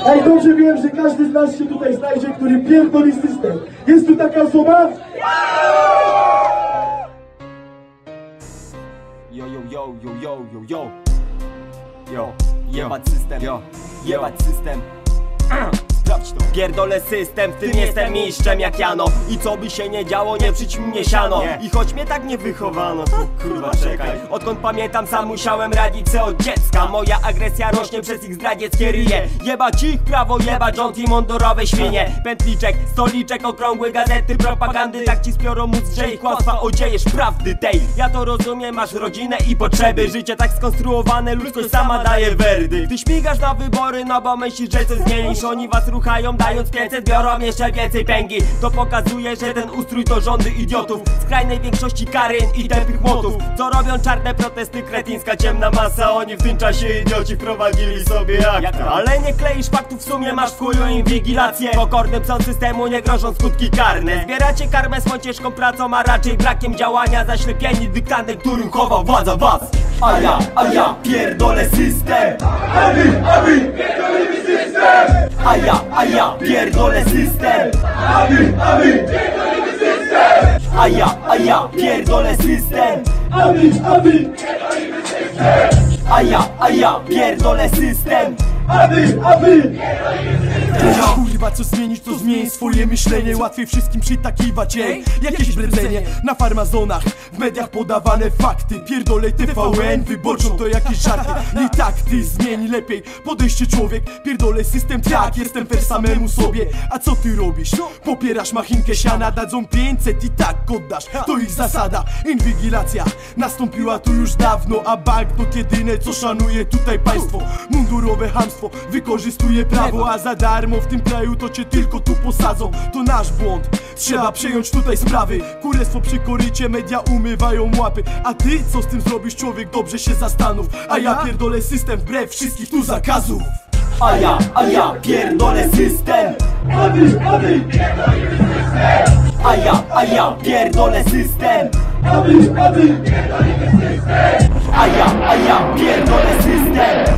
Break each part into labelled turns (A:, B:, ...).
A: Ej, dobrze wiem, że każdy z nas się tutaj znajdzie, który pierdoli system. Jest tu taka osoba?
B: Yo, yo, yo, yo, yo, yo, yo. Yo, jebać system, yo, jebać system. Sprawdź to. Pierdolę system, w tym jestem mistrzem jak Jano. I co by się nie działo, nie przyć mnie siano. I choć mnie tak nie wychowano, to kurwa czekaj. Odkąd pamiętam, sam musiałem radzić se od dziecka. Moja agresja rośnie przez ich zdradzieckie ryje. Jebać ich prawo, jebać rząd i mundurowe świnie. Pętliczek, stoliczek, okrągły, gazety, propagandy. Tak ci spiorą mózg, że ich kłamstwa odziejesz prawdy tej. Ja to rozumiem, masz rodzinę i potrzeby. Życie tak skonstruowane, ludzkość sama daje werdykt. Ty śmigasz na wybory, no bo myślisz, że coś zmienisz. Oni was ruchają, dając 500, biorą jeszcze więcej pęgi. To pokazuje, że ten ustrój to rządy idiotów. Skrajnej większości Karyn i tępych młotów. Co robią czarne protesty, kretyńska ciemna masa. Oni w tym czasie idioci wprowadzili sobie akta. Ale nie kleisz faktów, w sumie masz w chuju inwigilację. Pokornym są systemu, nie grożą skutki karne. Zbieracie karmę swą ciężką pracą, a raczej brakiem działania. Zaślepieni dyktantem, którym chowa władza was. A ja pierdolę system. A ja pierdolę system. A ja pierdolę system. A ja pierdolę system.
C: Kurwa, co zmienić, to zmień swoje myślenie. Łatwiej wszystkim przytakiwać, ej, jakieś bredzenie. Na farmazonach, w mediach podawane fakty. Pierdolej TVN, wyborczą to jakieś żarty. Nie tak, ty zmień lepiej podejście człowiek. Pierdolej system, tak, jestem fair samemu sobie. A co ty robisz? Popierasz machinkę siana, dadzą 500 i tak oddasz. To ich zasada, inwigilacja nastąpiła tu już dawno. A banknot jedyne, co szanuje tutaj państwo. Mundurowe chamstwo wykorzystuje prawo, a za darmo w tym kraju to cię tylko tu posadzą. To nasz błąd, trzeba przejąć tutaj sprawy. Królestwo przy korycie, media umywają łapy. A ty co z tym zrobisz, człowiek, dobrze się zastanów. A ja pierdolę system wbrew wszystkich tu zakazów.
B: A ja pierdolę system. A ja pierdolę system. A ja pierdolę system.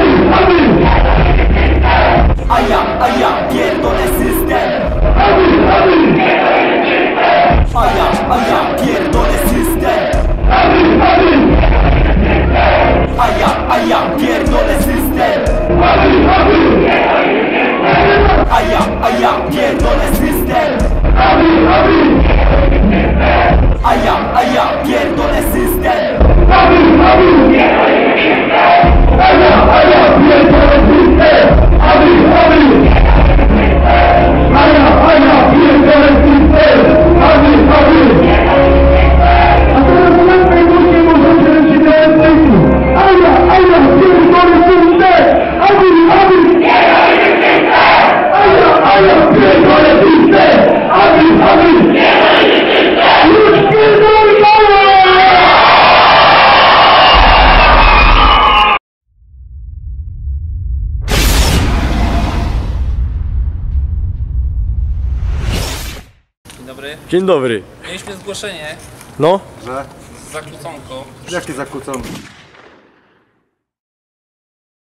B: A ja pierdolę system. A ja pierdolę system. A ja pierdolę system. A ja pierdolę system. A ja pierdolę system.
D: Dzień dobry.
C: Dzień dobry.
D: Mieliśmy zgłoszenie.
C: No?
D: Z zakłóconką.
E: Jakie zakłócone?